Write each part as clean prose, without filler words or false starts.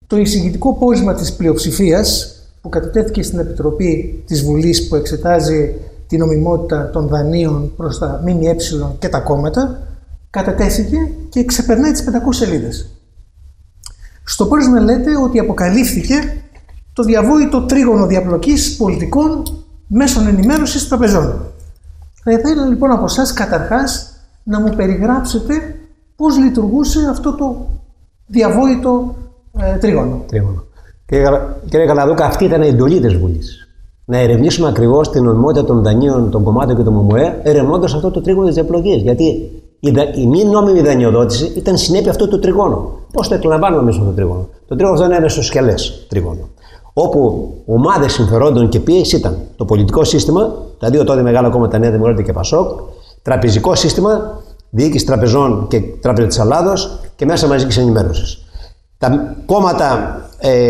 το εισηγητικό πόρισμα της πλειοψηφίας που κατατέθηκε στην Επιτροπή της Βουλής που εξετάζει την νομιμότητα των δανείων προς τα ΜΜΕ και τα κόμματα, κατατέθηκε και ξεπερνάει τις 500 σελίδες. Στο πόρισμα λέτε ότι αποκαλύφθηκε το διαβόητο τρίγωνο διαπλοκής πολιτικών μέσων ενημέρωσης τραπεζών. Θα ήθελα λοιπόν από εσάς καταρχάς να μου περιγράψετε πώς λειτουργούσε αυτό το διαβόητο τρίγωνο. Κύριε Καλαδούκα, αυτή ήταν η εντολή της Βουλής. Να ερευνήσουμε ακριβώς την νομιμότητα των δανείων των κομμάτων και των ΜΜΕ, ερευνώντας αυτό το τρίγωνο της διαπλοκής. Γιατί η μη νόμιμη δανειοδότηση ήταν συνέπεια αυτού του τριγώνου. Πώς το εκλαμβάνουμε μέσα στο τρίγωνο? Το τρίγωνο αυτό είναι ένα ισοσχελές τρίγωνο. Όπου ομάδες συμφερόντων και πίεση ήταν το πολιτικό σύστημα, τα δύο τότε μεγάλα κόμματα, Νέα Δημοκρατία και Πασόκ, τραπεζικό σύστημα, διοίκηση τραπεζών και Τράπεζα της Ελλάδος και μέσα μαζικής ενημέρωσης. Τα κόμματα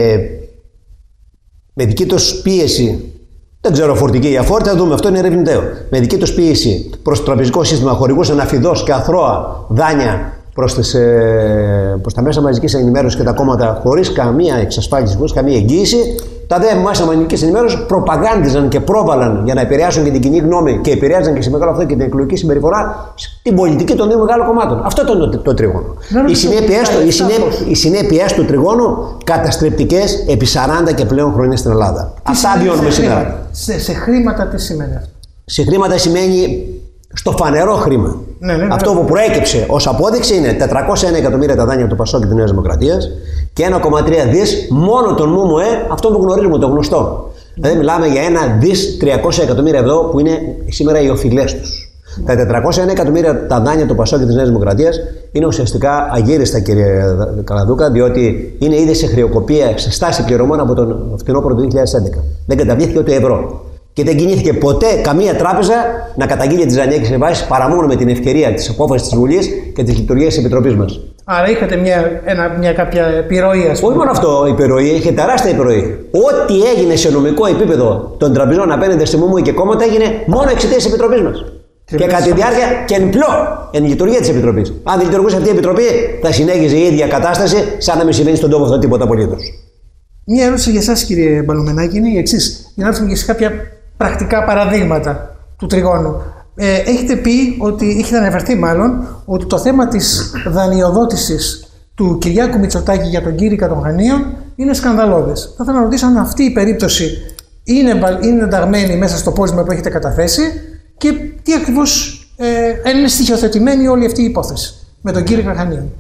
με δική τους πίεση, δεν ξέρω φορτική ή αφόρητη, θα δούμε, αυτό είναι ερευνητέο. Με δική τους πίεση προς το τραπεζικό σύστημα χορηγούσαν αφιδώς και αθρώα δάνεια προς τα μέσα μαζικής ενημέρωσης και τα κόμματα χωρίς καμία εξασφάλιση, χωρίς καμία εγγύηση. Τα δε μέσα μαζικής ενημέρωσης προπαγάνδιζαν και πρόβαλαν για να επηρεάσουν και την κοινή γνώμη και επηρεάζαν και σε μεγάλο αυτό και την εκλογική συμπεριφορά την πολιτική των δύο μεγάλων κομμάτων. Αυτό ήταν το τρίγωνο. Οι συνέπειες του τριγώνου καταστρεπτικές επί 40 και πλέον χρόνια στην Ελλάδα. Αυτά βιώνουμε σήμερα. Σε χρήματα τι σημαίνει αυτό? Σε χρήματα σημαίνει στο φανερό χρήμα. Αυτό που προέκυψε ως απόδειξη είναι 401 εκατομμύρια τα δάνεια του Πασόκ και της Νέας Δημοκρατίας και 1,3 δις μόνο τον ΜΜΕ, αυτό που γνωρίζουμε, το γνωστό. Δηλαδή μιλάμε για 1 δις 300 εκατομμύρια ευρώ που είναι σήμερα οι οφειλές τους. Τα 401 εκατομμύρια τα δάνεια του Πασόκ και της Νέας Δημοκρατίας είναι ουσιαστικά αγύριστα, κύριε Καλαδούκα, διότι είναι ήδη σε χρεοκοπία, σε στάση πληρωμών από τον φθινόπωρο του 2011. Δεν καταβλήθηκε ούτε ευρώ. Και δεν κινήθηκε ποτέ καμία τράπεζα να καταγγείλει τις δανειακές συμβάσεις παρά μόνο με την ευκαιρία της απόφασης της Βουλής και της λειτουργίας της Επιτροπής μας. Άρα είχατε μια κάποια επιρροή, ας πούμε. Όχι μόνο αυτό, η επιρροή, είχε τεράστια επιρροή. Ό,τι έγινε σε νομικό επίπεδο των τραπεζών απέναντι στη ΜΜΕ και κόμματα έγινε μόνο εξαιτίας της Επιτροπής μας. Και κατά τη διάρκεια και εν λειτουργία της Επιτροπής. Αν δεν λειτουργούσε αυτή η Επιτροπή, θα συνέχιζε η ίδια κατάσταση, σαν να μην συμβαίνει στον τόπο αυτό τίποτα απολύτως. Μια ερώτηση για εσάς, κύριε Μπαλουμενάκη, είναι η εξής. Για να έρθουμε και σε κάποια πρακτικά παραδείγματα του τριγώνου. Έχετε πει ότι, έχετε αναφερθεί μάλλον, ότι το θέμα της δανειοδότησης του Κυριάκου Μητσοτάκη για τον κήρυκα των Χανίων είναι σκανδαλώδες. Θα ήθελα να ρωτήσω αν αυτή η περίπτωση είναι ενταγμένη μέσα στο πόρισμα που έχετε καταθέσει και τι ακριβώς είναι στοιχειοθετημένη όλη αυτή η υπόθεση με τον κήρυκα Χανίων.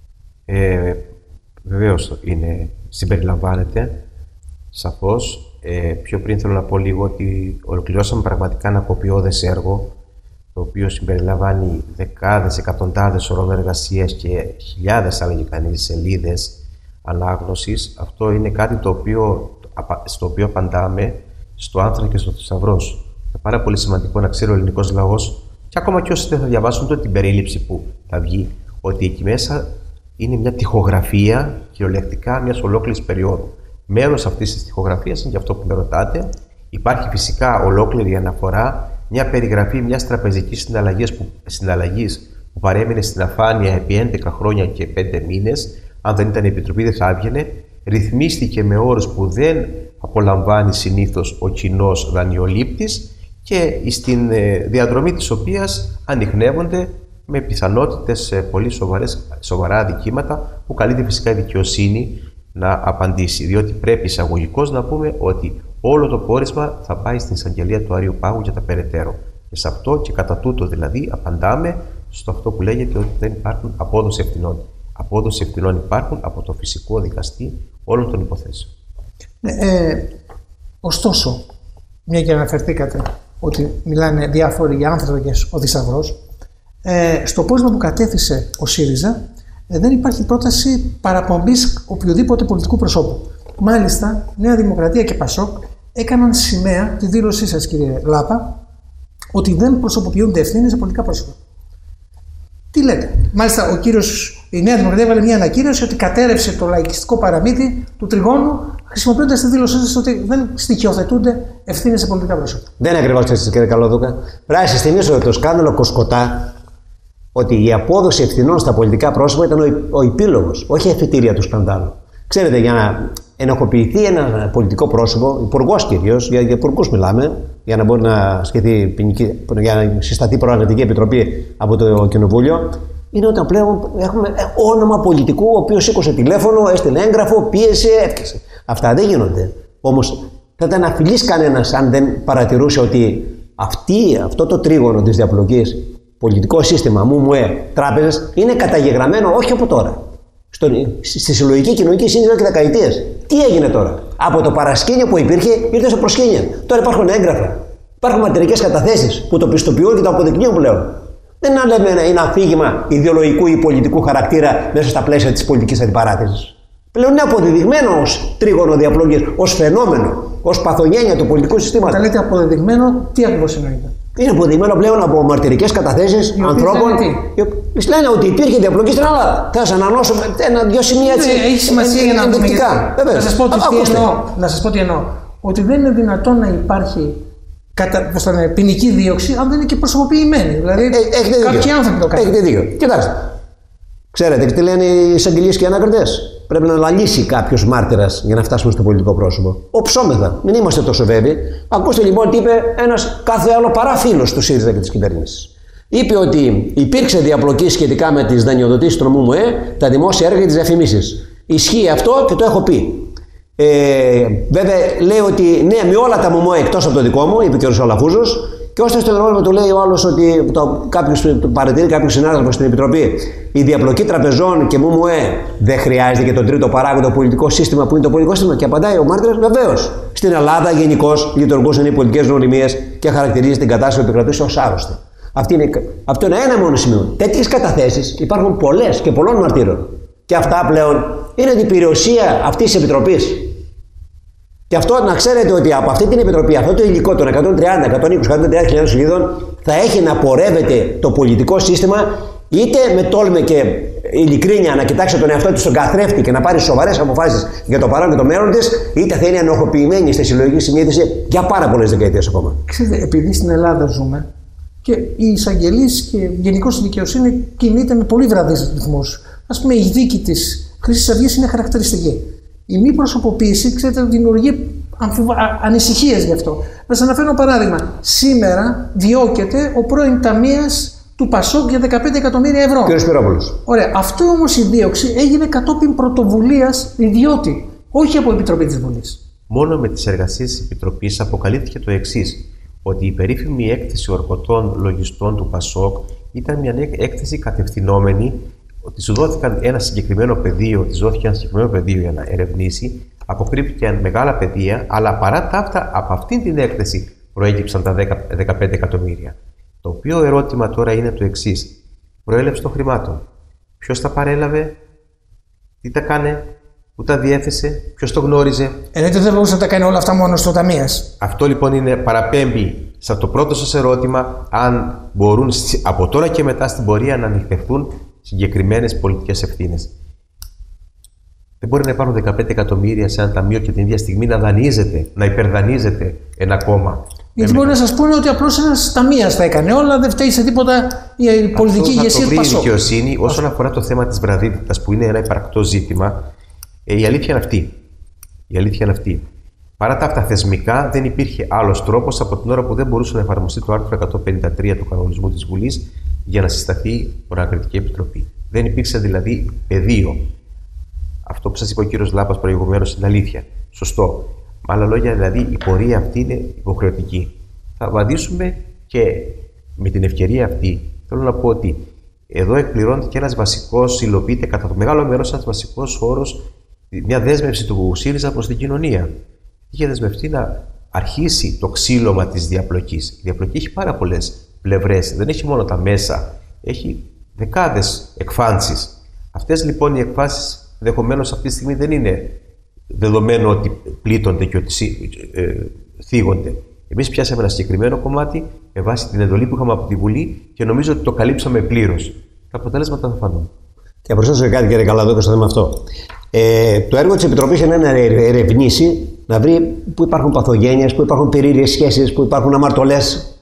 Βεβαίως συμπεριλαμβάνεται, σαφώς. Πιο πριν θέλω να πω λίγο ότι ολοκληρώσαμε πραγματικά ένα κοπιώδες έργο, το οποίο συμπεριλαμβάνει δεκάδες, εκατοντάδες ωρών εργασίας και χιλιάδες, θα λέγει κανείς, σελίδες ανάγνωσης. Αυτό είναι κάτι στο οποίο απαντάμε στο Άνθρακα και στο Θησαυρός. Είναι πάρα πολύ σημαντικό να ξέρει ο ελληνικός λαός, και ακόμα και όσοι δεν θα διαβάσουν τότε την περίληψη που θα βγει, ότι εκεί μέσα είναι μια τοιχογραφία κυριολεκτικά μιας ολόκληρης περίοδου. Μέρος αυτής της τοιχογραφίας είναι και αυτό που με ρωτάτε. Υπάρχει φυσικά ολόκληρη αναφορά, μια περιγραφή μιας τραπεζικής συναλλαγής που παρέμεινε στην αφάνεια επί 11 χρόνια και 5 μήνες. Αν δεν ήταν η Επιτροπή, δεν θα έβγαινε. Ρυθμίστηκε με όρους που δεν απολαμβάνει συνήθως ο κοινός δανειολήπτης και στην διαδρομή της οποίας ανιχνεύονται με πιθανότητες πολύ σοβαρά αδικήματα που καλείται φυσικά η δικαιοσύνη να απαντήσει. Διότι πρέπει εισαγωγικώς να πούμε ότι όλο το πόρισμα θα πάει στην εισαγγελία του Άριου Πάγου για τα περαιτέρω. Και σε αυτό και κατά τούτο δηλαδή απαντάμε στο αυτό που λέγεται ότι δεν υπάρχουν απόδοση ευθυνών. Απόδοση ευθυνών υπάρχουν από το φυσικό δικαστή όλων των υποθέσεων. Ωστόσο, μια και αναφερθήκατε ότι μιλάνε διάφοροι για Άνθρακες ο Θησαυρός, στο πόρισμα που κατέθεσε ο ΣΥΡΙΖΑ δεν υπάρχει πρόταση παραπομπής οποιοδήποτε πολιτικού προσώπου. Μάλιστα, Νέα Δημοκρατία και Πασόκ έκαναν σημαία τη δήλωσή σας, κύριε Λάπα, ότι δεν προσωποποιούνται ευθύνες σε πολιτικά πρόσωπα. Τι λέτε? Μάλιστα, η Νέα Δημοκρατία έβαλε μια ανακοίνωση ότι κατέρευσε το λαϊκιστικό παραμύθι του τριγώνου, χρησιμοποιώντας τη δήλωσή σας ότι δεν στοιχειοθετούνται ευθύνες σε πολιτικά πρόσωπα. Δεν είναι ακριβώς έτσι, κύριε Καλαδούκα. Πρέπει να συστημίσω ότι το σκάνδαλο Κοσκοτά, ότι η απόδοση ευθυνών στα πολιτικά πρόσωπα ήταν ο επίλογος, όχι η αφετηρία του σκανδάλου. Ξέρετε, για να ενοχοποιηθεί ένα πολιτικό πρόσωπο, υπουργός κυρίως, για υπουργούς μιλάμε, για να μπορεί να για να συσταθεί προγραμματική επιτροπή από το Κοινοβούλιο, είναι όταν πλέον έχουμε όνομα πολιτικού, ο οποίος σήκωσε τηλέφωνο, έστειλε έγγραφο, πίεσε, έφτιασε. Αυτά δεν γίνονται. Όμως θα ήταν αφιλής κανένας αν δεν παρατηρούσε ότι αυτό το τρίγωνο της διαπλοκής, πολιτικό σύστημα, τράπεζες, είναι καταγεγραμμένο όχι από τώρα. Στη συλλογική κοινωνική σύνδεση και δεκαετίες. Τι έγινε τώρα? Από το παρασκήνιο που υπήρχε, ήρθε στο προσκήνιο. Τώρα υπάρχουν έγγραφα. Υπάρχουν μαρτυρικές καταθέσεις που το πιστοποιούν και το αποδεικνύουν πλέον. Δεν είναι αφήγημα ιδεολογικού ή πολιτικού χαρακτήρα μέσα στα πλαίσια της πολιτικής αντιπαράθεσης. Πλέον είναι αποδεδειγμένο ως τρίγωνο διαπλοκής, ως φαινόμενο, ως παθογένεια του πολιτικού συστήματος. Όταν λέτε αποδεδειγμένο, τι ακριβώς εννοείται? Είναι αποδεδειγμένο πλέον από μαρτυρικές καταθέσεις ανθρώπων. Λένε ότι υπήρχε διαπλοκή στην Ελλάδα. Θα σας ανανώσω δύο σημεία έτσι. Έχει σημασία για να δούμε. Να σας πω τι εννοώ. Ότι δεν είναι δυνατόν να υπάρχει ποινική δίωξη αν δεν είναι και προσωποποιημένη. Δηλαδή, κάποιοι άνθρωποι το κάνουν. Έχετε δίκιο. Κοιτάξτε. Ξέρετε τι λένε οι εισαγγελίες και οι ανακριτές? Πρέπει να λαλήσει κάποιος μάρτυρας για να φτάσουμε στο πολιτικό πρόσωπο. Οψόμεθα. Μην είμαστε τόσο βέβαιοι. Ακούστε λοιπόν τι είπε ένας κάθε άλλο παρά φίλος του ΣΥΡΙΖΑ και της κυβέρνησης. Είπε ότι υπήρξε διαπλοκή σχετικά με τις δανειοδοτήσεις του νομού τα δημόσια έργα και τις διαφημίσεις. Ισχύει αυτό και το έχω πει. Βέβαια λέει ότι ναι, με όλα τα ΜΟΜΟΕ εκτός από το δικό μου, είπε και ο Σαλαφούζος. Και ώστε στο ερώτημα του λέει ο άλλος ότι παρατηρεί κάποιος συνάδελφος στην Επιτροπή, η διαπλοκή τραπεζών και ΜΟΜΟΕ δεν χρειάζεται και τον τρίτο παράγοντα πολιτικό σύστημα που είναι το πολιτικό σύστημα? Και απαντάει ο μάρτυρας, βεβαίως. Στην Ελλάδα γενικώς λειτουργούσαν οι πολιτικές νοημίες και χαρακτηρίζει την κατάσταση που επικρατούσε ως άρρωστη. Αυτό είναι ένα μόνο σημείο. Τέτοιες καταθέσεις υπάρχουν πολλές και πολλών μαρτύρων. Και αυτά πλέον είναι την περιουσία αυτής της Επιτροπής. Και αυτό να ξέρετε ότι από αυτή την Επιτροπή, αυτό το υλικό των 130, 120, 130.000 σελίδων θα έχει να πορεύεται το πολιτικό σύστημα είτε με τόλμη και ειλικρίνεια να κοιτάξει τον εαυτό της στον καθρέφτη και να πάρει σοβαρές αποφάσεις για το παρόν και το μέλλον της, είτε θα είναι ενοχοποιημένη στη συλλογική συνείδηση για πάρα πολλές δεκαετίες ακόμα. Ξέρετε, επειδή στην Ελλάδα ζούμε και οι εισαγγελείς και γενικώς η δικαιοσύνη κινείται με πολύ βραδείς ρυθμούς. Ας πούμε, η δίκη της Χρυσής Αυγής είναι χαρακτηριστική. Η μη προσωποποίηση, ξέρετε, δημιουργεί ανησυχίες γι' αυτό. Να σας αναφέρω παράδειγμα. Σήμερα διώκεται ο πρώην ταμείας του Πασόκ για 15 εκατομμύρια ευρώ. Κύριος Σπυρόπουλος. Ωραία. Αυτό όμως η δίωξη έγινε κατόπιν πρωτοβουλίας ιδιώτη, όχι από Επιτροπή της Βουλής. Μόνο με τις εργασίες της Επιτροπής αποκαλύφθηκε το εξής: ότι η περίφημη έκθεση ορκωτών λογιστών του Πασόκ ήταν μια έκθεση κατευθυνόμενη, ότι σου δόθηκαν ένα συγκεκριμένο πεδίο, για να ερευνήσει, αποκρύφθηκαν μεγάλα πεδία, αλλά παρά τα αυτά, από αυτήν την έκθεση προέκυψαν τα 15 εκατομμύρια. Το οποίο ερώτημα τώρα είναι το εξής: προέλευση των χρημάτων. Ποιος τα παρέλαβε, τι τα κάνε, πού τα διέθεσε, ποιος το γνώριζε? Εννοείται δεν μπορούσε να τα κάνει όλα αυτά μόνο στο ταμείας. Αυτό λοιπόν είναι παραπέμπει σε το πρώτο σας ερώτημα, αν μπορούν από τώρα και μετά στην πορεία να ανοιχτευτούν συγκεκριμένες πολιτικές ευθύνες. Δεν μπορεί να υπάρχουν 15 εκατομμύρια σε ένα ταμείο και την ίδια στιγμή να δανείζεται, να υπερδανείζεται ένα κόμμα. Γιατί μπορεί να σας πούνε ότι απλώς ένας ταμείας τα έκανε όλα, δεν φταίει σε τίποτα η πολιτική ηγεσία του Πασόκ. Η δικαιοσύνη, όσον αφορά το θέμα της βραδύτητας, που είναι ένα υπαρκτό ζήτημα, η αλήθεια είναι αυτή. Παρά τα αυτά θεσμικά, δεν υπήρχε άλλος τρόπος από την ώρα που δεν μπορούσε να εφαρμοστεί το άρθρο 153 του κανονισμού της Βουλής για να συσταθεί ανακριτική επιτροπή. Δεν υπήρξε δηλαδή πεδίο. Αυτό που σας είπε ο κύριος Λάπας προηγουμένως είναι αλήθεια. Σωστό. Με άλλα λόγια, δηλαδή, η πορεία αυτή είναι υποχρεωτική. Θα απαντήσουμε και με την ευκαιρία αυτή. Θέλω να πω ότι εδώ εκπληρώνεται και ένας βασικός, υλοποιείται κατά το μεγάλο μέρος ένας βασικός όρος, μια δέσμευση του ΣΥΡΙΖΑ προς την κοινωνία. Είχε δεσμευτεί να αρχίσει το ξύλωμα της διαπλοκής. Η διαπλοκή έχει πάρα πολλές πλευρές. Δεν έχει μόνο τα μέσα, έχει δεκάδες εκφάνσεις. Αυτές λοιπόν οι εκφάνσεις ενδεχομένως αυτή τη στιγμή δεν είναι δεδομένο ότι πλήττονται και ότι θίγονται. Εμείς πιάσαμε ένα συγκεκριμένο κομμάτι με βάση την εντολή που είχαμε από τη Βουλή και νομίζω ότι το καλύψαμε πλήρως. Τα αποτέλεσματα θα φανούν. Και να προσθέσω κάτι, κύριε Καλαδόκο, στο θέμα αυτό. Το έργο της Επιτροπής είναι να ερευνήσει, να βρει πού υπάρχουν παθογένειες, πού υπάρχουν περίεργες σχέσεις, πού υπάρχουν αμαρτωλές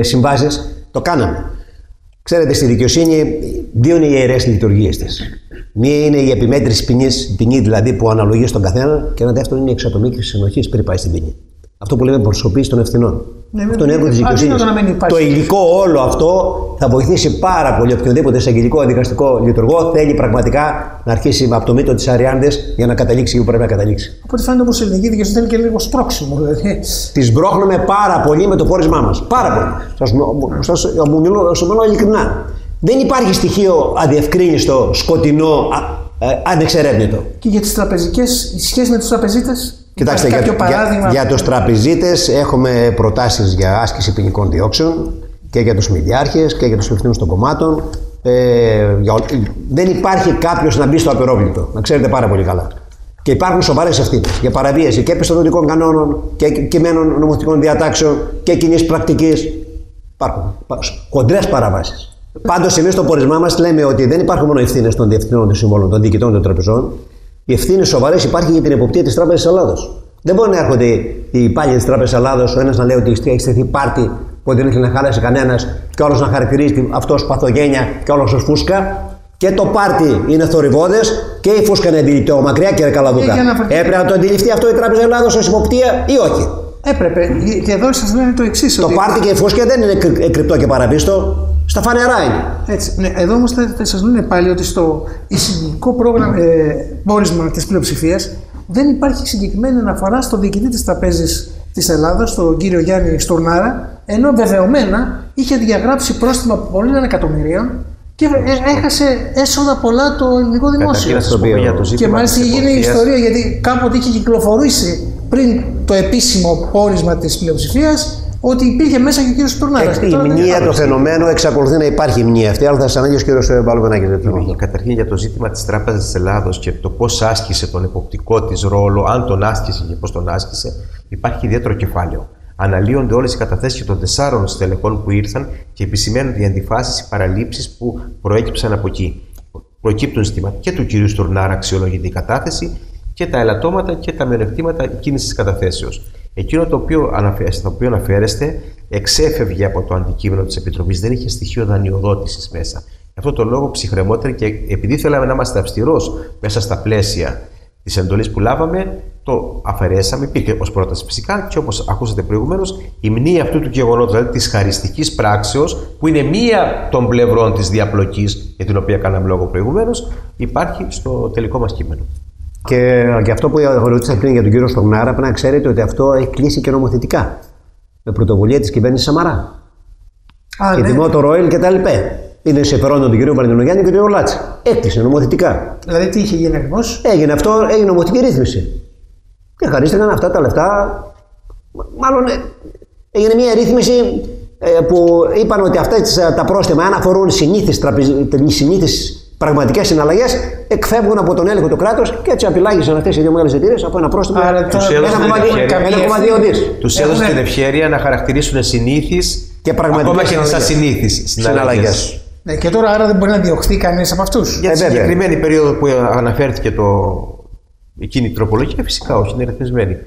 συμβάσεις. Το κάναμε. Ξέρετε, στη δικαιοσύνη δύο είναι οι ιερές λειτουργίες της. Μία είναι η επιμέτρηση ποινή δηλαδή που αναλογεί στον καθένα, και ένα δεύτερο είναι η εξατομίκευση της ενοχής πριν πάει στην ποινή. Αυτό που λέμε προσωποποίηση των ευθυνών. Αυτό είναι έργο της δικαιοσύνης. Το υλικό όλο αυτό θα βοηθήσει πάρα πολύ οποιοδήποτε εισαγγελικό δικαστικό λειτουργό θέλει πραγματικά να αρχίσει από το μύτο της Αριάνδης για να καταλήξει που πρέπει να καταλήξει. Από ό,τι φαίνεται όμως η ελληνική δικαιοσύνη θέλει και λίγο σπρώξιμο. Δηλαδή. Τη σμπρώχνουμε πάρα πολύ με το πόρισμά μας. Πάρα πολύ. Σας μιλώ ειλικρινά. Δεν υπάρχει στοιχείο αδιευκρίνιστο, σκοτεινό, ανεξερεύνητο. Και για τις τραπεζικές, η σχέση με τους τραπεζίτες. Κοιτάξτε, για τους τραπεζίτες έχουμε προτάσεις για άσκηση ποινικών διώξεων και για τους μηδιάρχες και για τους υπευθύνους των κομμάτων. Δεν υπάρχει κάποιος να μπει στο απερόβλητο, να ξέρετε πάρα πολύ καλά. Και υπάρχουν σοβαρές ευθύνες για παραβίαση και πιστωτικών κανόνων και κειμένων νομοθετικών διατάξεων και κοινής πρακτικής. Υπάρχουν χοντρές παραβάσεις. Πάντως, εμείς στο πόρισμά μας λέμε ότι δεν υπάρχουν μόνο ευθύνες των διευθυνών των συμβόλων, των διοικητών των τραπεζών. Οι ευθύνες σοβαρές υπάρχει για την εποπτεία της Τράπεζας της Ελλάδος. Δεν μπορεί να έρχονται οι υπάλληλοι της Τράπεζας της Ελλάδος, ο ένας να λέει ότι έχει στηθεί πάρτι που δεν έχει να χαλάσει κανένας, και όλος να χαρακτηρίζει αυτός παθογένεια και όλος ως φούσκα. Και το πάρτι είναι θορυβώδες και η φούσκα είναι αντιληπτό, μακριά κύριε Καλαδούκα. Έπρεπε να το αντιληφθεί αυτό η Τράπεζα της Ελλάδος ως υποπτία ή όχι? Έπρεπε. Και εδώ σας λένε το εξής. Το πάρτι και η φούσκα δεν είναι κρυπτό και παραπίστο. Στα φανερά είναι. Έτσι. Ναι, εδώ όμως θα σας λένε πάλι ότι στο εισηγητικό πόρισμα της πλειοψηφίας δεν υπάρχει συγκεκριμένη αναφορά στο διοικητή της Τραπέζης της Ελλάδας, τον κύριο Γιάννη Στουρνάρα, ενώ βεβαιωμένα είχε διαγράψει πρόστιμα από πολλών εκατομμυρίων και έχασε έσοδα πολλά το ελληνικό δημόσιο. Και μάλιστα γίνει η ιστορία, γιατί κάποτε είχε κυκλοφορήσει πριν το επίσημο πόρισμα της πλειοψηφίας ότι υπήρχε μέσα και ο κύριος Στουρνάρας. Η μνήμα, το φαινομένο εξακολουθεί να υπάρχει η μνήμα αυτή, αλλά θα σας ανάγκη ο κύριος Μπαλοβενάκης. Καταρχήν για το ζήτημα της Τράπεζας της Ελλάδος και το πώς άσκησε τον εποπτικό της ρόλο, αν τον άσκησε και πώς τον άσκησε, υπάρχει ιδιαίτερο κεφάλαιο. Αναλύονται όλες οι καταθέσεις των 4 στελεχών που ήρθαν και επισημαίνονται οι αντιφάσεις, οι παραλήψεις που προέκυψαν από εκεί. Προκύπτουν ζητήματα και του κυρίου Στουρνάρα, αξιολογητή κατάθεση, και τα ελαττώματα και τα μειονεκτήματα εκείνης της καταθέσεως. Εκείνο στο οποίο αναφέρεστε εξέφευγε από το αντικείμενο της Επιτροπής, δεν είχε στοιχείο δανειοδότησης μέσα. Γι' αυτό το λόγο ψυχρεμότερα, και επειδή θέλαμε να είμαστε αυστηρός μέσα στα πλαίσια της εντολής που λάβαμε, το αφαιρέσαμε. Υπήρχε ως πρόταση φυσικά και όπως ακούσατε προηγουμένως, η μνήα αυτού του γεγονότος, δηλαδή της χαριστικής πράξεως, που είναι μία των πλευρών της διαπλοκής για την οποία κάναμε λόγο προηγουμένως, υπάρχει στο τελικό μας κείμενο. Και αυτό που ρωτήσατε πριν για τον κύριο Στουρνάρα, πρέπει να ξέρετε ότι αυτό έχει κλείσει και νομοθετικά. Με πρωτοβουλία της κυβέρνησης Σαμαρά. Και ναι. Δημότο Ροέλ και τα λοιπά. Είναι συμφερόντων του κυρίου Βαρδινογιάννη και του κυρίου Λάτση. Έκτισε νομοθετικά. Δηλαδή τι είχε γίνει ακριβώς? Έγινε αυτό, έγινε νομοθετική ρύθμιση. Και χαρίστηκαν αυτά τα λεφτά. Μάλλον έγινε μια ρύθμιση που είπαν ότι αυτά τα πρόστιμα, αν αφορούν συνήθεις πραγματικές συναλλαγές, εκφεύγουν από τον έλεγχο του κράτους και έτσι απειλάγησαν αυτές οι δύο μεγάλες εταιρείες από ένα πρόστιμο 1,2 δις. Τους έδωσε την ευχέρεια να χαρακτηρίσουν συνήθεις και ακόμα και τις ασυνήθεις συναλλαγές. Ναι, και τώρα άρα δεν μπορεί να διωχθεί κανείς από αυτούς. Για τη συγκεκριμένη περίοδο που αναφέρθηκε εκείνη η τροπολογία, φυσικά όχι, είναι ρυθμισμένη.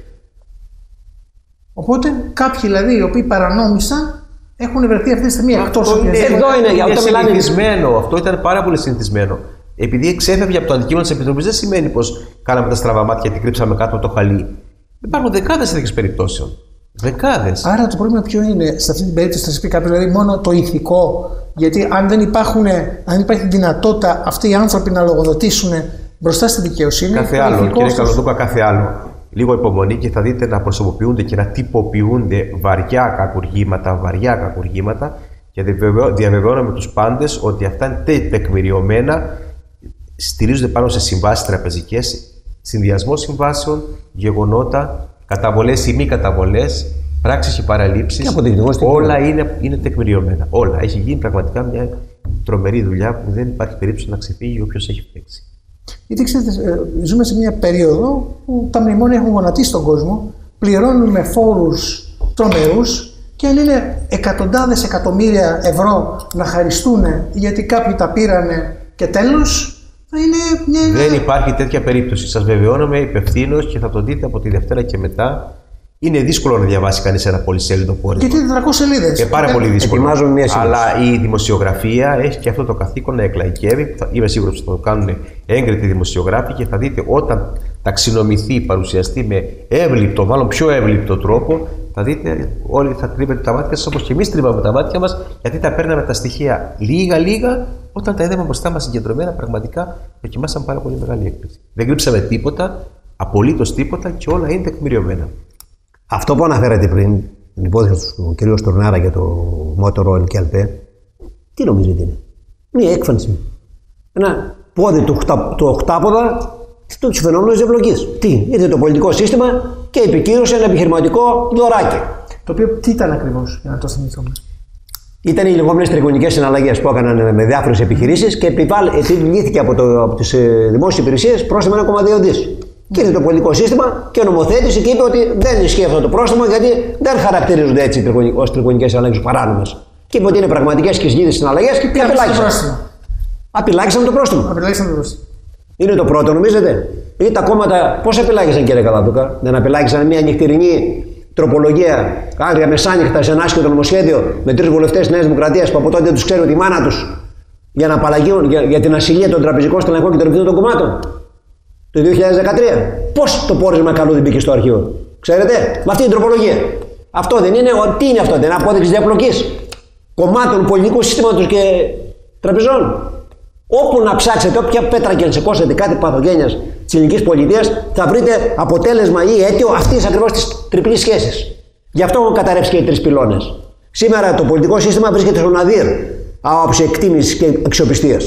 Οπότε κάποιοι δηλαδή οι οποίοι παρανόμησαν έχουν βρεθεί αυτή τη στιγμή εκτός από είναι συνηθισμένο. Αυτό ήταν πάρα πολύ συνηθισμένο. Επειδή εξέφευγε από το αντικείμενο της Επιτροπής, δεν σημαίνει πως κάναμε τα στραβά μάτια και κρύψαμε κάτω το χαλί. Υπάρχουν δεκάδες τέτοιες περιπτώσεων. Δεκάδες. Άρα το πρόβλημα ποιο είναι σε αυτή την περίπτωση, θα σας πει κάποιος, δηλαδή μόνο το ηθικό? Γιατί αν δεν υπάρχει δυνατότητα αυτοί οι άνθρωποι να λογοδοτήσουν μπροστά στη δικαιοσύνη. Κάθε άλλο, κύριε Καλοδούκα, κάθε άλλο. Λίγο υπομονή και θα δείτε να προσωποποιούνται και να τυποποιούνται βαριά κακουργήματα και διαβεβαιώνουμε τους πάντες ότι αυτά είναι τεκμηριωμένα, στηρίζονται πάνω σε συμβάσεις τραπεζικές, συνδυασμό συμβάσεων, γεγονότα, καταβολές ή μη καταβολές, πράξεις και παραλήψεις. Όλα είναι τεκμηριωμένα. Όλα. Έχει γίνει πραγματικά μια τρομερή δουλειά που δεν υπάρχει περίπτωση να ξεφύγει όποιος έχει φταίξει. Γιατί ξέρετε, ζούμε σε μια περίοδο που τα μνημόνια έχουν γονατίσει τον κόσμο, πληρώνουμε φόρους τρομερούς και αν είναι εκατοντάδες εκατομμύρια ευρώ να χαριστούν γιατί κάποιοι τα πήρανε και τέλος, θα είναι μια... Δεν υπάρχει τέτοια περίπτωση. Σας βεβαιώνομαι υπευθύνως και θα το δείτε από τη Δευτέρα και μετά. Είναι δύσκολο να διαβάσει κανείς ένα πολυσέλιδο πόρισμα. Γιατί 400 σελίδες. Πάρα πολύ δύσκολο. Μια αλλά η δημοσιογραφία έχει και αυτό το καθήκον να εκλαϊκεύει. Είμαι σίγουρος ότι θα το κάνουν έγκριτοι δημοσιογράφοι και θα δείτε όταν ταξινομηθεί, παρουσιαστεί με εύληπτο, μάλλον πιο εύληπτο τρόπο, θα δείτε όλοι θα τρίβετε τα μάτια σας όπως και εμείς τρίβαμε τα μάτια μας, γιατί τα παίρναμε τα στοιχεία λίγα-λίγα. Όταν τα είδαμε μπροστά μας συγκεντρωμένα, πραγματικά δοκιμάσαμε πάρα πολύ μεγάλη έκπληξη. Δεν κρύψαμε τίποτα, απολύτως τίποτα και όλα είναι τεκμηριωμένα. Αυτό που αναφέρατε πριν, την υπόθεση του κ. Στουρνάρα για το Motorola και ΑΛΠΕ, τι νομίζετε είναι? Μία έκφανση. Ένα πόδι του οχτάποδα του φαινόμενου της ευλογής. Τι, ήρθε το πολιτικό σύστημα και επικύρωσε ένα επιχειρηματικό δωράκι. Το οποίο τι ήταν ακριβώς, για να το θυμηθούμε? Ήταν οι λεγόμενες τριγωνικές συναλλαγές που έκαναν με διάφορες επιχειρήσεις και επιβλήθηκε από τις δημόσιες υπηρεσίες πρόστιμο 1,2 δις. Και ήρθε το πολιτικό σύστημα και νομοθέτησε και είπε ότι δεν ισχύει αυτό το πρόστιμο γιατί δεν χαρακτηρίζονται έτσι ως τριγωνικές συναλλαγές παράνομες. Και είπε ότι είναι πραγματικές και ισχύες συναλλαγές και απειλάγησαν το πρόστιμο. Είναι το πρώτο, νομίζετε? Ή τα κόμματα πώς απειλάγησαν, κύριε Καλαδούκα? Δεν απειλάγησαν μια νυχτερινή τροπολογία άγρια μεσάνυχτα σε ένα άσχετο νομοσχέδιο με 3 βουλευτές της Νέας Δημοκρατίας που από τότε τους ξέρει τη μάνα τους για να απαλλαγούν για την ασυλία των τραπεζικών στελεχών και των ευθύνων των κομμάτων το 2013. Πώς το πόρισμα καλού δεν μπήκε στο αρχείο? Ξέρετε, με αυτή την τροπολογία. Αυτό δεν είναι? Τι είναι αυτό? Δεν είναι απόδειξη διαπλοκής κομμάτων πολιτικού συστήματος και τραπεζών? Όπου να ψάξετε, όποια πέτρα και αν σηκώσετε κάτι παθογένειας της ελληνικής πολιτείας, θα βρείτε αποτέλεσμα ή αίτιο αυτής ακριβώς της τριπλής σχέσης. Γι' αυτό έχουν καταρρεύσει και οι 3 πυλώνες. Σήμερα το πολιτικό σύστημα βρίσκεται στον αδύρ άποψη εκτίμησης και αξιοπιστίας.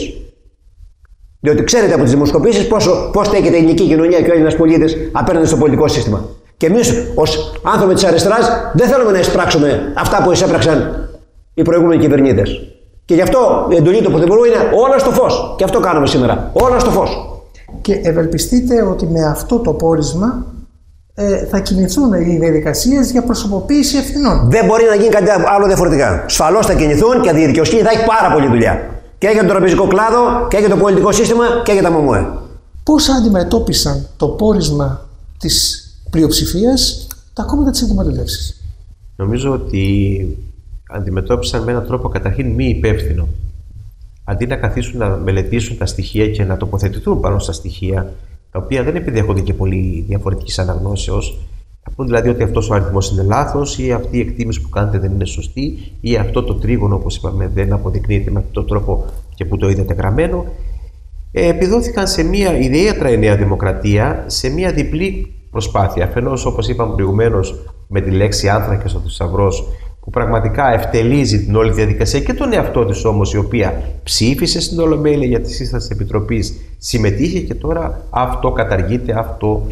Διότι ξέρετε από τις δημοσκοπήσεις πώς στέκεται η ελληνική κοινωνία και ο Έλληνας πολίτης απέναντι στο πολιτικό σύστημα. Και εμείς, ως άνθρωποι της αριστεράς, δεν θέλουμε να εισπράξουμε αυτά που εισέπραξαν οι προηγούμενοι κυβερνήτες. Και γι' αυτό η εντολή του Πρωθυπουργού είναι όλα στο φως. Και αυτό κάνουμε σήμερα. Όλα στο φως. Και ευελπιστείτε ότι με αυτό το πόρισμα θα κινηθούν οι διαδικασίες για προσωποποίηση ευθυνών? Δεν μπορεί να γίνει κάτι άλλο διαφορετικά. Ασφαλώς θα κινηθούν και η δικαιοσύνη θα έχει πάρα πολλή δουλειά. Και για τον τραπεζικό κλάδο, και για το πολιτικό σύστημα, και για τα ΜΟΜΟΕ. Πώς αντιμετώπισαν το πόρισμα της πλειοψηφίας τα κόμματα της αντιπολίτευσης? Νομίζω ότι αντιμετώπισαν με έναν τρόπο καταρχήν μη υπεύθυνο. Αντί να καθίσουν να μελετήσουν τα στοιχεία και να τοποθετηθούν πάνω στα στοιχεία, τα οποία δεν επιδέχονται και πολύ διαφορετικής αναγνώσεως, θα πούν δηλαδή ότι αυτός ο αριθμός είναι λάθος, ή αυτή η εκτίμηση που κάνετε δεν είναι σωστή, ή αυτό το τρίγωνο, όπως είπαμε, δεν αποδεικνύεται με αυτόν τον τρόπο και που το είδατε γραμμένο. Επιδόθηκαν σε μια ιδιαίτερα η Νέα Δημοκρατία σε μια διπλή προσπάθεια. Αφενός, όπως είπαμε προηγουμένως, με τη λέξη άνθρακας ο θησαυρός, που πραγματικά ευτελίζει την όλη διαδικασία και τον εαυτό της όμως, η οποία ψήφισε στην Ολομέλεια για τη σύσταση της Επιτροπής, συμμετείχε και τώρα αυτό καταργείται, αυτό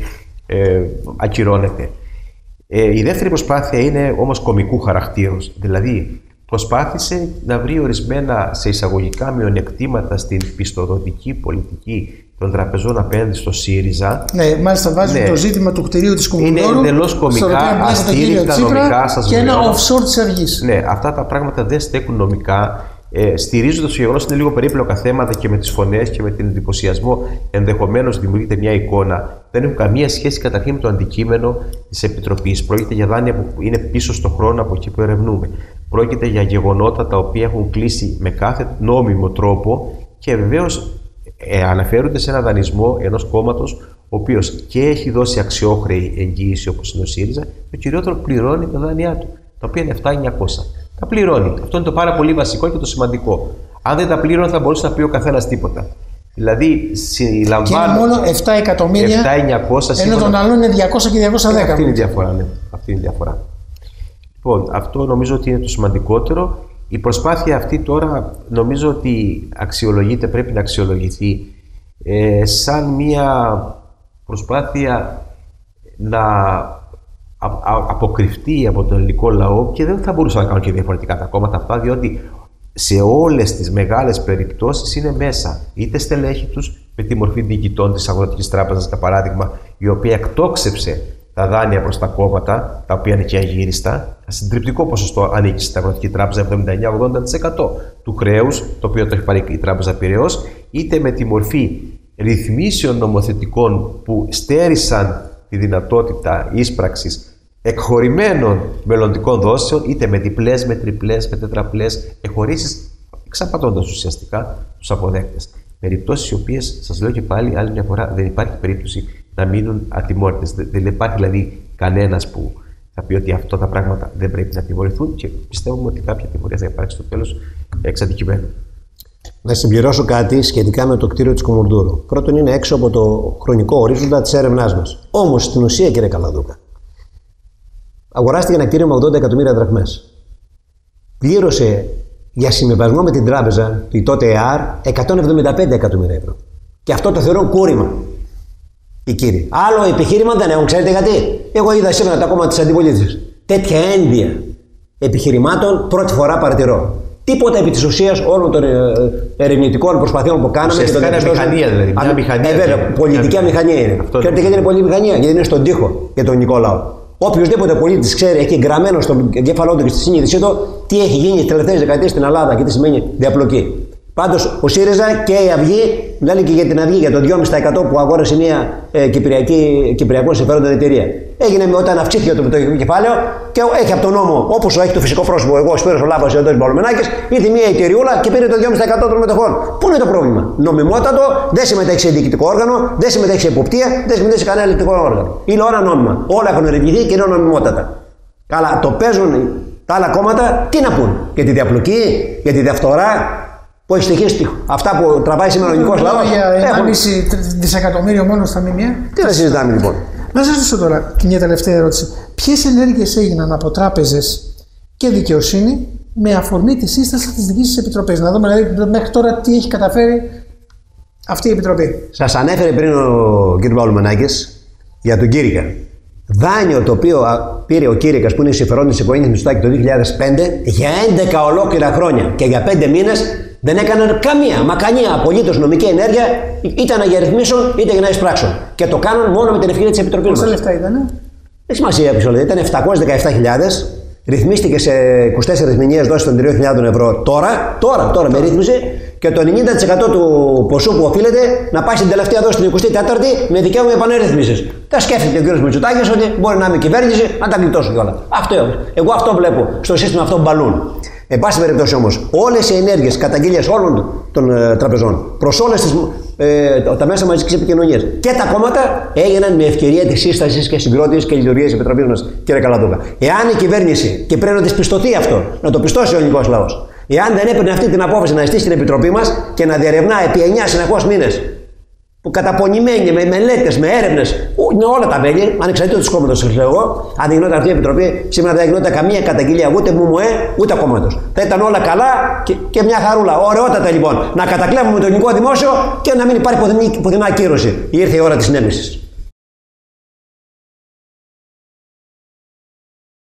ακυρώνεται. Η δεύτερη προσπάθεια είναι όμως κωμικού χαρακτήρος, δηλαδή προσπάθησε να βρει ορισμένα σε εισαγωγικά μειονεκτήματα στην πιστοδοτική πολιτική των τραπεζών απέναντι στο ΣΥΡΙΖΑ. Ναι, μάλιστα βάζει το ζήτημα του κτηρίου της Κουμουνδόρου. Είναι εντελώς κωμικά, αστήρικτα νομικά, σας και ένα offshore της Αυγής. Ναι, αυτά τα πράγματα δεν στέκουν νομικά. Στηρίζοντας το γεγονός ότι είναι λίγο περίπλοκα θέματα και με τις φωνές και με την εντυπωσιασμό ενδεχομένως δημιουργείται μια εικόνα. Δεν έχουν καμία σχέση καταρχήν με το αντικείμενο της Επιτροπής. Πρόκειται για δάνεια που είναι πίσω στον χρόνο από εκεί που ερευνούμε. Πρόκειται για γεγονότα τα οποία έχουν κλείσει με κάθε νόμιμο τρόπο και βεβαίως αναφέρονται σε ένα δανεισμό ενός κόμματος ο οποίος και έχει δώσει αξιόχρεη εγγύηση όπως είναι ο ΣΥΡΙΖΑ, το κυριότερο πληρώνει τα δάνειά του, τα οποία είναι 7.900. Τα πληρώνει. Αυτό είναι το πάρα πολύ βασικό και το σημαντικό. Αν δεν τα πλήρωνε, θα μπορούσε να πει ο καθένας τίποτα. Δηλαδή, συλλαμβάνει. Και είναι μόνο 7 εκατομμύρια. 7.900. Ενώ των άλλων είναι 200 και 210. Αυτή είναι η διαφορά. Ναι. Αυτή είναι η διαφορά. Λοιπόν, αυτό νομίζω ότι είναι το σημαντικότερο. Η προσπάθεια αυτή τώρα νομίζω ότι αξιολογείται, πρέπει να αξιολογηθεί σαν μια προσπάθεια να αποκρυφτεί από τον ελληνικό λαό, και δεν θα μπορούσαν να κάνουν και διαφορετικά τα κόμματα αυτά, διότι σε όλες τις μεγάλες περιπτώσεις είναι μέσα είτε στελέχη τους με τη μορφή διοικητών της Αγροτικής Τράπεζας, για παράδειγμα, η οποία εκτόξευσε τα δάνεια προς τα κόμματα, τα οποία είναι και αγύριστα. Συντριπτικό ποσοστό ανήκει στην Αγροτική Τράπεζα, 79-80% του χρέους, το οποίο το έχει πάρει η Τράπεζα Πειραιώς, είτε με τη μορφή ρυθμίσεων νομοθετικών που στέρισαν τη δυνατότητα ίσπραξης εκχωρημένων μελλοντικών δόσεων, είτε με διπλές, με τριπλές, με τετραπλές εχωρήσεις, εξαπατώντας ουσιαστικά τους αποδέκτες. Περιπτώσεις οι οποίες, σας λέω και πάλι, άλλη μια φορά, δεν υπάρχει περίπτωση να μείνουν ατιμόρυτες. Δεν υπάρχει δηλαδή κανένας που θα πει ότι αυτά τα πράγματα δεν πρέπει να τιμωρηθούν και πιστεύουμε ότι κάποια τιμωρία θα υπάρξει στο τέλος εξ αντικειμένου. Να συμπληρώσω κάτι σχετικά με το κτίριο της Κομορδούρου. Πρώτον, είναι έξω από το χρονικό ορίζοντα της έρευνάς μας. Όμως, στην ουσία, κύριε Καλαδούκα, αγοράστηκε ένα κτίριο με 80 εκατομμύρια δραχμές. Πλήρωσε για συμβιβασμό με την τράπεζα, η τότε ΕΑΡ, 175 εκατομμύρια ευρώ. Και αυτό το θεωρώ κούρημα. Οι κύριοι. Άλλο επιχείρημα δεν έχουν, ξέρετε γιατί. Εγώ είδα σήμερα τα κόμματα της αντιπολίτευσης. Τέτοια ένδυα επιχειρημάτων πρώτη φορά παρατηρώ. Τίποτα επί της ουσίας όλων των ερευνητικών προσπαθειών που κάναμε. Ουσιαστικά είναι μηχανία δηλαδή. Μια μηχανία. Βέβαια, πολιτική αμηχανία είναι. Ξέρετε γιατί είναι πολιτική μηχανία? Γιατί είναι στον τοίχο για τον Νικόλαο. Οποιοδήποτε πολίτης ξέρει, έχει γραμμένο στον εγκέφαλό του και στη συνείδησή του τι έχει γίνει τις τελευταίες δεκαετίες στην Ελλάδα και τι σημαίνει διαπλοκή. Πάντως, ο ΣΥΡΙΖΑ και η Αυγή, μιλάνε και για την Αυγή, για το 2,5% που αγόρασε μια κυπριακό συμφέροντα εταιρεία. Έγινε όταν αυξήθηκε το πρωτογενικό κεφάλαιο και έχει από τον νόμο, όπως έχει το φυσικό πρόσωπο, εγώ, ο Σπύρος ο Λάμπας, ο Αντώνης Παλωμενάκης, ήρθε μια εταιριούλα και πήρε το 2,5% των μετοχών. Πού είναι το πρόβλημα? Νομιμότατο, δεν συμμετέχει σε διοικητικό όργανο, δεν συμμετέχει σε εποπτεία, δεν συμμετέχει σε κανένα ελεκτικό όργανο. Είναι όλα νόμιμα. Όλα έχουν ερευνηθεί και είναι νομιμότατα. Καλά, το παίζουν τα άλλα κόμματα, τι να πούν? Για τη διαπλοκή, για τη διαφθορά. Που έχει στοιχήσει αυτά που τραβάει σήμερα ο ελληνικός λαός. Για 1,5 δισεκατομμύριο μόνο στα ΜΜΕ. Τι να συζητάμε λοιπόν. Να σας ρωτήσω τώρα και μια τελευταία ερώτηση. Ποιες ενέργειες έγιναν από τράπεζες και δικαιοσύνη με αφορμή τη σύσταση της δικής σας επιτροπής? Να δούμε δηλαδή μέχρι τώρα τι έχει καταφέρει αυτή η επιτροπή. Σας ανέφερε πριν ο κ. Παλωμενάκης για τον Κήρυκα. Δάνειο το οποίο πήρε ο Κήρυκας που είναι συμφερόντων της οικογένειας Μητσοτάκη το 2005 για 11 ολόκληρα χρόνια και για 5 μήνες δεν έκαναν καμία απολύτως νομική ενέργεια, είτε να ρυθμίσουν είτε για να εισπράξουν. Και το κάνουν μόνο με την ευκαιρία της Επιτροπής μας. Πόσα λεφτά ήτανε? Έχει σημασία ποιο ήταν 717.000, ρυθμίστηκε σε 24 μηνιαίες δόσεις των 3.000 ευρώ τώρα με ρύθμιση και το 90% του ποσού που οφείλεται να πάει στην τελευταία δόση την 24η με δικαίωμα επανέρρυθμισης. Τα σκέφτηκε ο κ. Μητσοτάκης ότι μπορεί να είμαι κυβέρνηση να τα γλιτώσω κιόλα. Εγώ αυτό βλέπω στο σύστημα αυτό μπαλούν. Εν πάση περιπτώσει όμως, όλες οι ενέργειες, καταγγελίες όλων των τραπεζών προς όλες τα μέσα μαζικής επικοινωνίας και τα κόμματα έγιναν με ευκαιρία της σύστασης και συγκρότησης και λειτουργίας της Επιτροπής μας, κύριε Καλαδούκα. Εάν η κυβέρνηση, και πρέπει να της πιστωθεί αυτό, να το πιστώσει ο ελληνικός λαός, εάν δεν έπαιρνε αυτή την απόφαση να στήσει την Επιτροπή μας και να διερευνά επί 9 συνεχώς μήνες, που καταπονημένοι με μελέτες, με έρευνες, είναι όλα τα μέλη, ανεξαρτήτως του κόμματος, σας λέω εγώ, αν δεν γινόταν αυτή η Επιτροπή, σήμερα δεν γινόταν καμία καταγγελία ούτε ΜΟΜΟΕ ούτε κόμματος. Θα ήταν όλα καλά και μια χαρούλα. Ωραιότατα λοιπόν. Να κατακλέβουμε το ελληνικό δημόσιο και να μην υπάρχει πουθενά ακύρωση. Ήρθε η ώρα της συνένεσης.